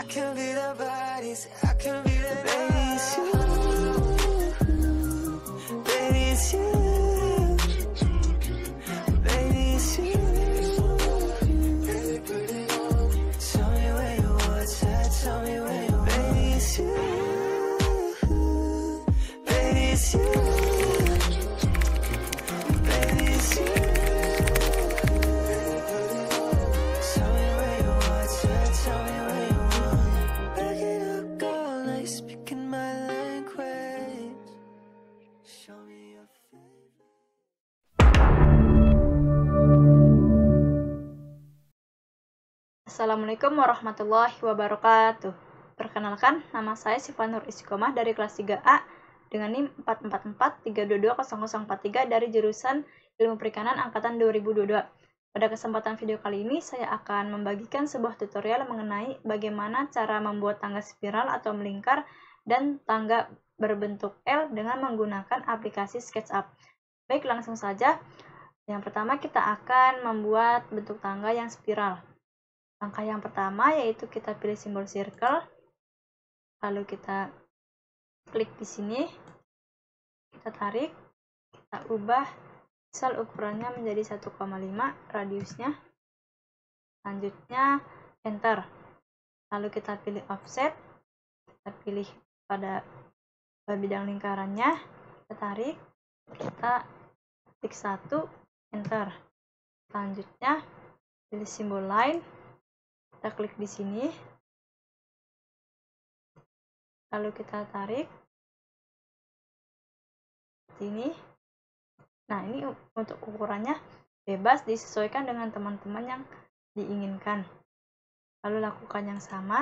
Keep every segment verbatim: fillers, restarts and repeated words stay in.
can feel our bodies, I can feel it. Baby, it's you. Baby, it's you. Baby, it's you. Tell me where you was at, tell me where you was. Baby, it's you. Baby, it's you. Baby, it's you. Tell me where you was at, tell me where you was. Back it up all night, speaking my language. Show me your favorite. Assalamualaikum warahmatullahi wabarakatuh. Perkenalkan, nama saya Syifa Nur Istiqomah dari kelas tiga A dengan NIM empat empat empat tiga dua dua nol nol empat tiga dari jurusan Ilmu Perikanan angkatan dua ribu dua puluh dua. Pada kesempatan video kali ini, saya akan membagikan sebuah tutorial mengenai bagaimana cara membuat tangga spiral atau melingkar dan tangga berbentuk L dengan menggunakan aplikasi SketchUp. Baik, langsung saja. Yang pertama, kita akan membuat bentuk tangga yang spiral. Langkah yang pertama yaitu kita pilih simbol circle, lalu kita klik di sini, kita tarik, kita ubah sel ukurannya menjadi satu koma lima radiusnya, selanjutnya enter, lalu kita pilih offset, kita pilih pada bidang lingkarannya, kita tarik, kita klik satu, enter, selanjutnya pilih simbol line. Kita klik di sini, lalu kita tarik sini. Nah, ini untuk ukurannya bebas, disesuaikan dengan teman-teman yang diinginkan. Lalu lakukan yang sama.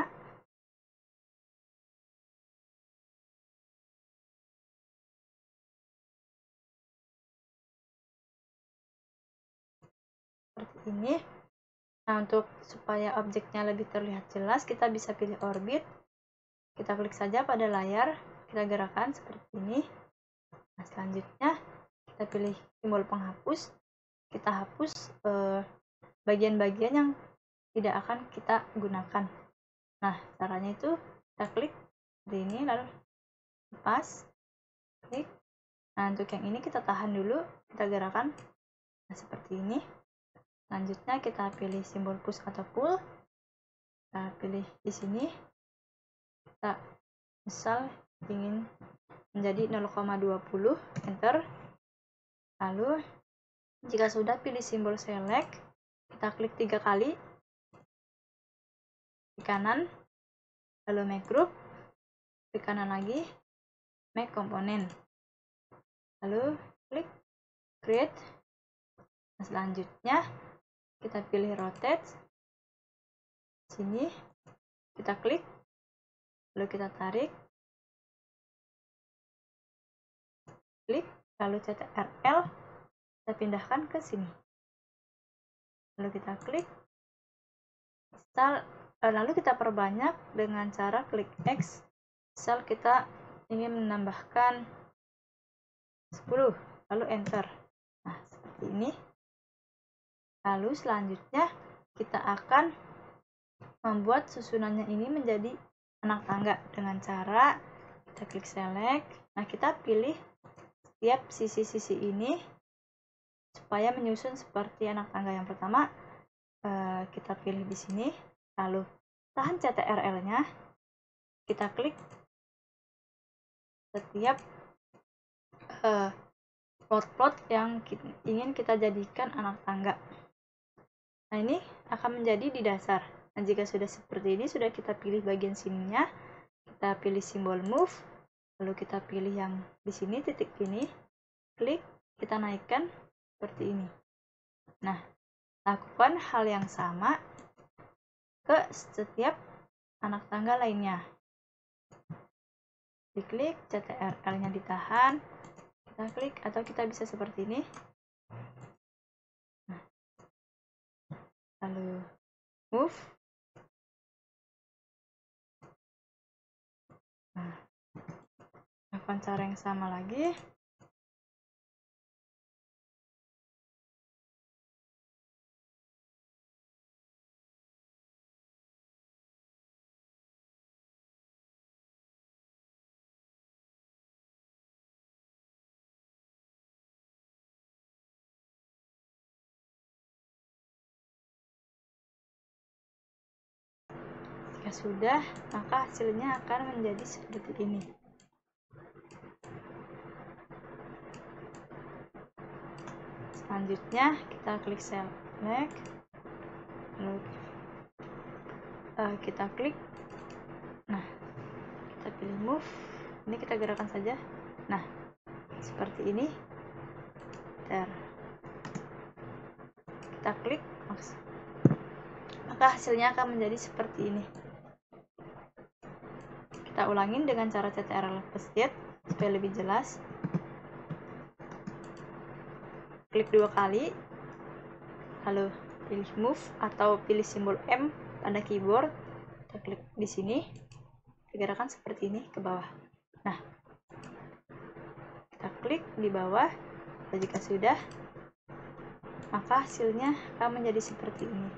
Seperti ini. Nah, untuk supaya objeknya lebih terlihat jelas, kita bisa pilih orbit. Kita klik saja pada layar, kita gerakkan seperti ini. Nah, selanjutnya kita pilih simbol penghapus. Kita hapus bagian-bagian eh, yang tidak akan kita gunakan. Nah, caranya itu kita klik seperti ini, lalu lepas, klik. Nah, untuk yang ini kita tahan dulu, kita gerakkan. Nah, seperti ini. Selanjutnya kita pilih simbol push atau pull. Kita pilih di sini. Kita misal ingin menjadi nol koma dua nol, enter. Lalu jika sudah pilih simbol select, kita klik tiga kali di kanan, lalu make group, di kanan lagi, make component, lalu klik create. Nah, selanjutnya kita pilih rotate, sini kita klik, lalu kita tarik, klik, lalu C T R L kita pindahkan ke sini, lalu kita klik, lalu kita perbanyak dengan cara klik X. Misal kita ingin menambahkan sepuluh, lalu enter. Nah, seperti ini. Lalu selanjutnya kita akan membuat susunannya ini menjadi anak tangga dengan cara kita klik select. Nah, kita pilih setiap sisi-sisi ini supaya menyusun seperti anak tangga. Yang pertama eh, kita pilih di sini, lalu tahan C T R L-nya, kita klik setiap eh, plot-plot yang ingin kita jadikan anak tangga. Nah, ini akan menjadi di dasar. Nah, jika sudah seperti ini, sudah kita pilih bagian sininya, kita pilih simbol move, lalu kita pilih yang di sini, titik ini, klik, kita naikkan seperti ini. Nah, lakukan hal yang sama ke setiap anak tangga lainnya. Diklik, C T R L-nya ditahan, kita klik, atau kita bisa seperti ini. Lalu move. Nah, lakukan cara yang sama lagi. Jika sudah, maka hasilnya akan menjadi seperti ini. Selanjutnya kita klik select, lalu uh, kita klik, nah kita pilih move, ini kita gerakan saja, nah seperti ini. Ter. Kita klik, maka hasilnya akan menjadi seperti ini. Kita ulangin dengan cara ctrl plus Z supaya lebih jelas. Klik dua kali, lalu pilih move atau pilih simbol M pada keyboard. Kita klik di sini, gerakan seperti ini ke bawah. Nah, kita klik di bawah. Dan jika sudah, maka hasilnya akan menjadi seperti ini.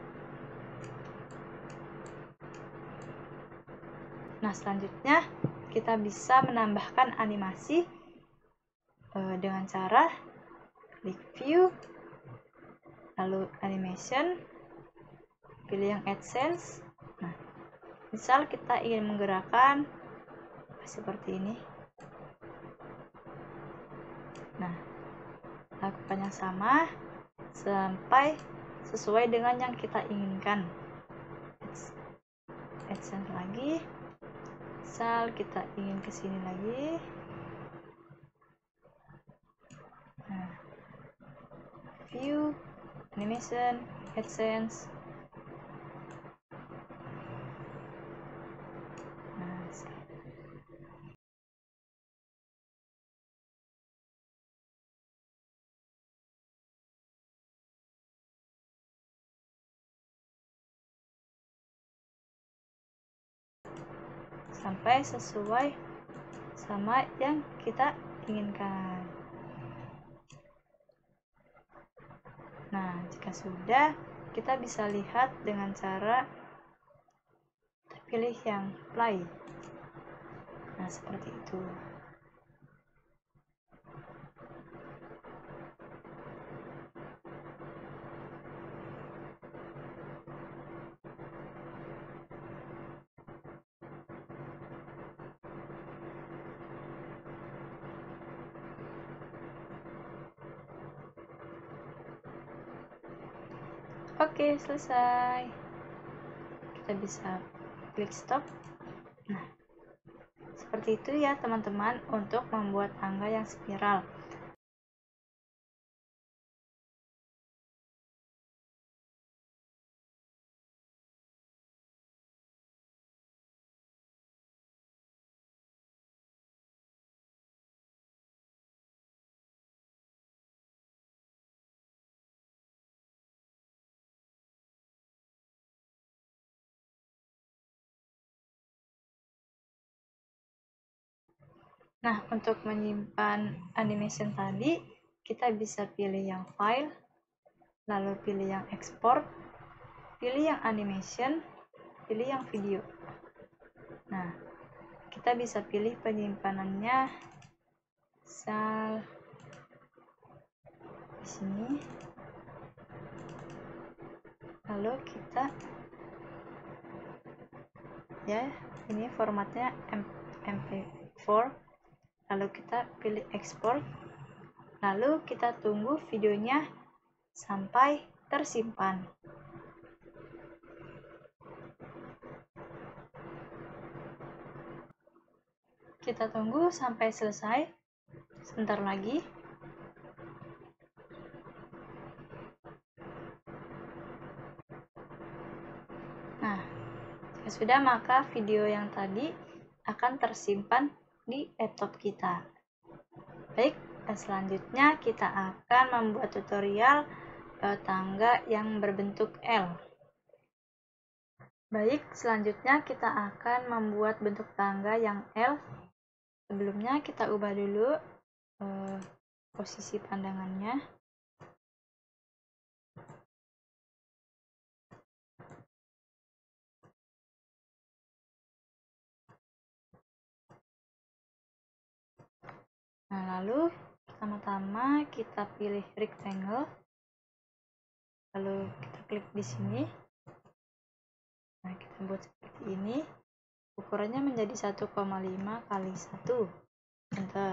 Nah, selanjutnya kita bisa menambahkan animasi uh, dengan cara klik view, lalu animation, pilih yang AdSense. Nah, misal kita ingin menggerakkan seperti ini. Nah, lakukan yang sama sampai sesuai dengan yang kita inginkan. AdSense lagi. Misal kita ingin ke sini lagi, nah, view, animation, AdSense, nah, sampai sesuai sama yang kita inginkan. Nah, jika sudah, kita bisa lihat dengan cara pilih yang play. Nah, seperti itu. Oke, selesai. Kita bisa klik stop. Nah, seperti itu ya teman-teman untuk membuat tangga yang spiral. Nah, untuk menyimpan animation tadi, kita bisa pilih yang file, lalu pilih yang export, pilih yang animation, pilih yang video. Nah, kita bisa pilih penyimpanannya, misal di sini. Lalu kita, ya, ini formatnya M P four. Lalu kita pilih export, lalu kita tunggu videonya sampai tersimpan. Kita tunggu sampai selesai, sebentar lagi. Nah, jika sudah, maka video yang tadi akan tersimpan di laptop kita. Baik, selanjutnya kita akan membuat tutorial eh, tangga yang berbentuk L. Baik, selanjutnya kita akan membuat bentuk tangga yang L. Sebelumnya kita ubah dulu eh, posisi pandangannya. Nah, lalu pertama-tama kita pilih rectangle, lalu kita klik di sini. Nah, kita buat seperti ini. Ukurannya menjadi satu koma lima kali satu. Enter.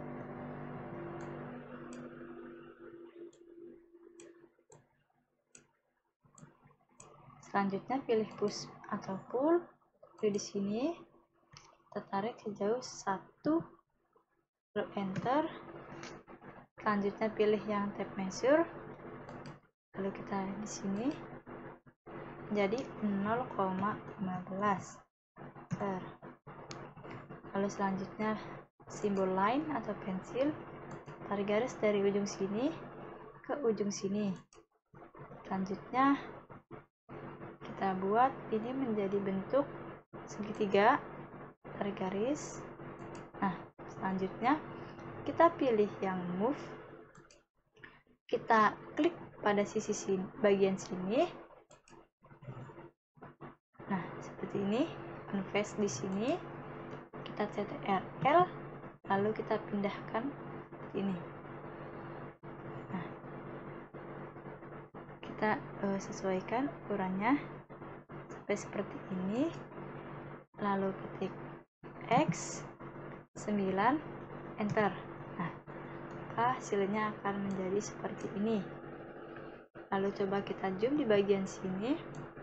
Selanjutnya pilih push atau pull. Pilih di sini. Kita tarik sejauh satu, lalu enter. Selanjutnya pilih yang tape measure. Lalu kita di sini jadi nol koma lima belas. Enter. Lalu selanjutnya simbol line atau pensil. Tarik garis dari ujung sini ke ujung sini. Selanjutnya kita buat ini menjadi bentuk segitiga. Tarik garis. Nah, selanjutnya kita pilih yang move. Kita klik pada sisi sini, bagian sini. Nah, seperti ini. Unface di sini. Kita ctrl L, lalu kita pindahkan seperti ini. Nah, kita uh, sesuaikan ukurannya sampai seperti ini. Lalu ketik X sembilan, enter. Nah, maka hasilnya akan menjadi seperti ini. Lalu coba kita zoom di bagian sini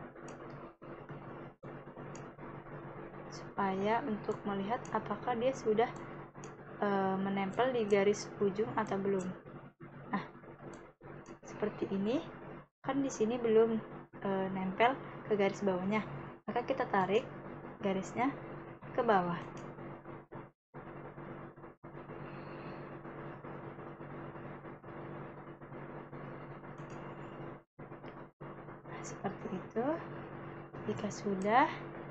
supaya untuk melihat apakah dia sudah e, menempel di garis ujung atau belum. Nah, seperti ini. Kan di sini belum e, nempel ke garis bawahnya. Maka kita tarik garisnya ke bawah. Nah, seperti itu. Jika sudah,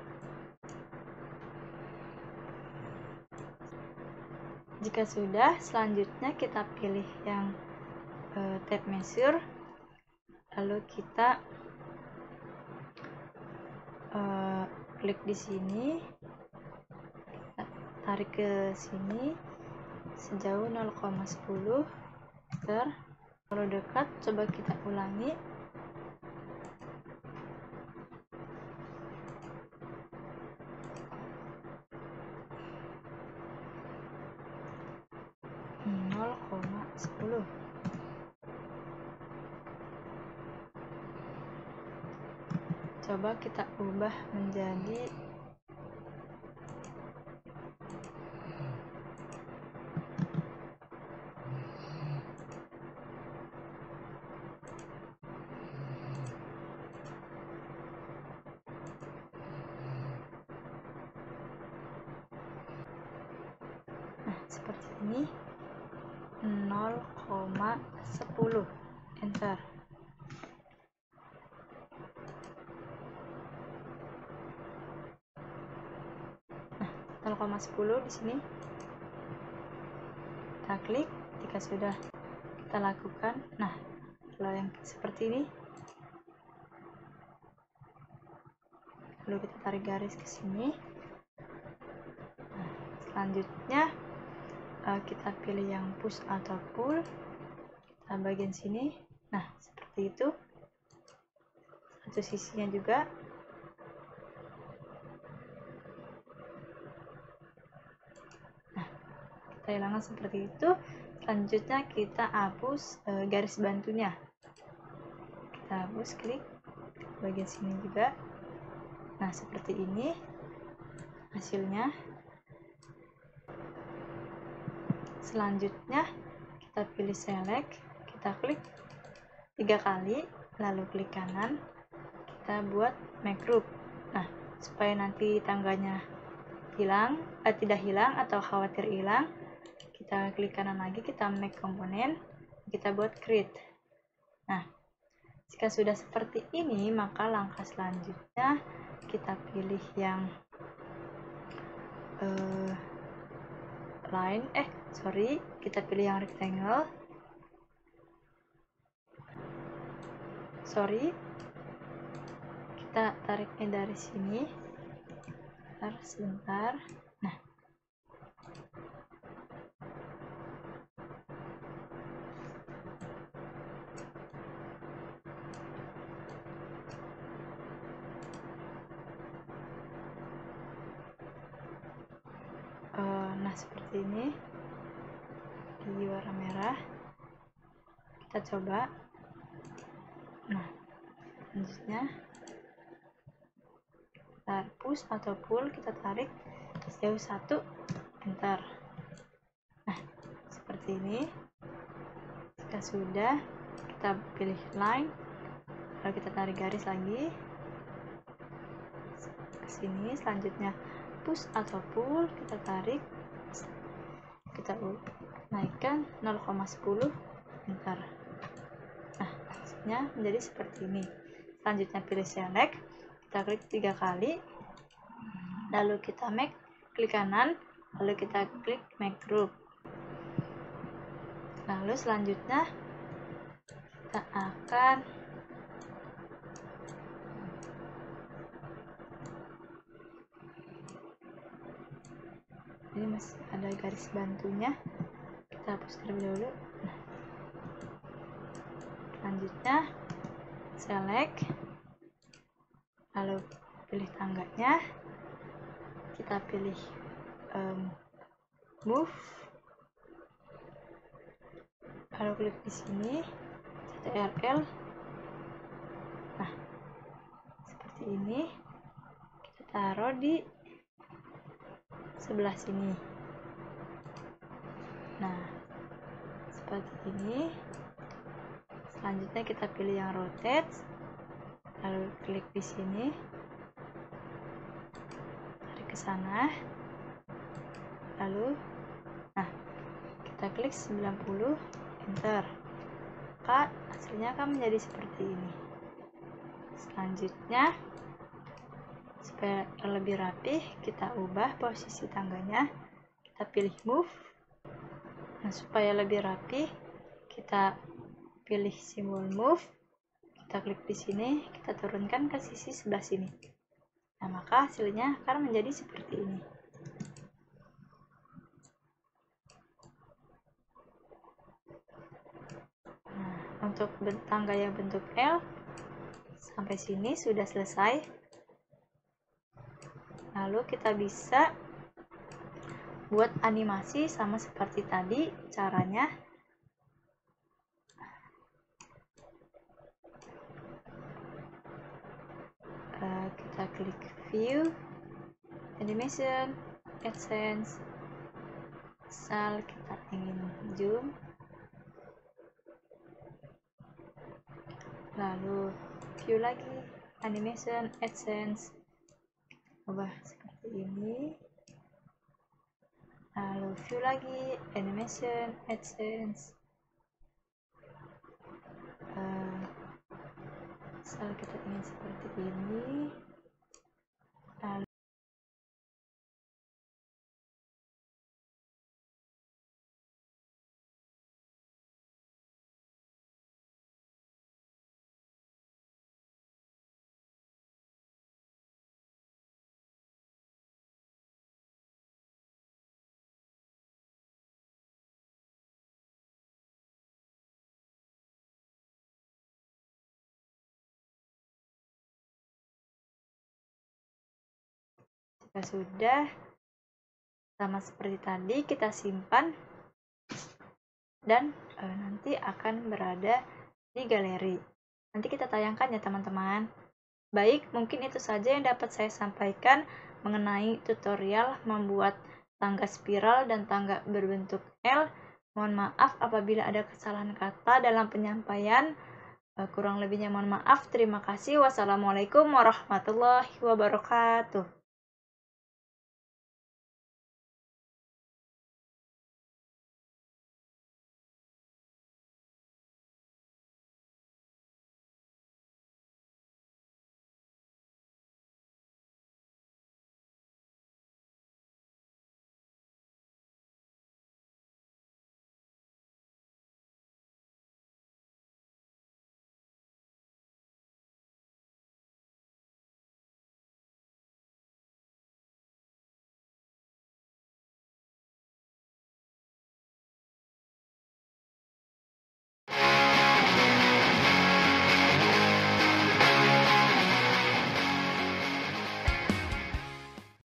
jika sudah, selanjutnya kita pilih yang e, tape measure, lalu kita e, klik di sini, kita tarik ke sini sejauh nol koma sepuluh meter. Kalau dekat, coba kita ulangi. nol koma sepuluh. Coba kita ubah menjadi nah, seperti ini. nol koma sepuluh, enter. Nah, nol koma sepuluh di sini kita klik. Jika sudah, kita lakukan. Nah, kalau yang seperti ini, lalu kita tarik garis ke sini. Nah, selanjutnya uh, kita pilih yang push atau pull. Kita bagian sini. Nah, seperti itu. Satu sisinya juga. Nah, kita hilangkan seperti itu. Selanjutnya kita hapus uh, garis bantunya. Kita hapus, klik bagian sini juga. Nah, seperti ini hasilnya. Selanjutnya kita pilih select, kita klik tiga kali, lalu klik kanan, kita buat make group. Nah, supaya nanti tangganya hilang, eh, tidak hilang atau khawatir hilang, kita klik kanan lagi, kita make komponen, kita buat create. Nah, jika sudah seperti ini, maka langkah selanjutnya kita pilih yang uh, line, eh sorry, kita pilih yang rectangle. Sorry, kita tariknya dari sini. Bentar, sebentar. Nah, Nah, seperti ini di warna merah. Kita coba. Nah, selanjutnya kita push atau pull, kita tarik sejauh satu, enter. Nah, seperti ini. Jika sudah, kita pilih line, lalu kita tarik garis lagi ke sini. Selanjutnya push atau pull, kita tarik, kita naikkan nol koma sepuluh, enter. Nah, hasilnya menjadi seperti ini. Selanjutnya pilih select, kita klik tiga kali, lalu kita make, klik kanan, lalu kita klik make group. Lalu selanjutnya kita akan ini masih ada garis bantunya, kita hapus terlebih dahulu. Nah, selanjutnya select, lalu pilih tangganya, kita pilih um, move, lalu klik di sini C T R L. Nah, seperti ini, kita taruh di sebelah sini. Nah, seperti ini. Selanjutnya kita pilih yang rotate, lalu klik di sini, tarik ke sana, lalu nah kita klik sembilan puluh, enter. Maka hasilnya akan menjadi seperti ini. Selanjutnya, supaya lebih rapih, kita ubah posisi tangganya, kita pilih move. Nah, supaya lebih rapih, kita pilih simbol move, kita klik di sini, kita turunkan ke sisi sebelah sini. Nah, maka hasilnya akan menjadi seperti ini. Nah, untuk tangga yang bentuk L sampai sini sudah selesai. Lalu kita bisa buat animasi sama seperti tadi caranya. Uh, kita klik view, animation, adsense, misal kita ingin zoom, lalu view lagi, animation, adsense, ubah seperti ini, lalu view lagi, animation, adsense, uh, misal kita ingin seperti ini, lalu jika sudah sama seperti tadi, kita simpan dan e, nanti akan berada di galeri. Nanti kita tayangkan ya teman-teman. Baik, mungkin itu saja yang dapat saya sampaikan mengenai tutorial membuat tangga spiral dan tangga berbentuk L. Mohon maaf apabila ada kesalahan kata dalam penyampaian. E, kurang lebihnya mohon maaf. Terima kasih. Wassalamualaikum warahmatullahi wabarakatuh.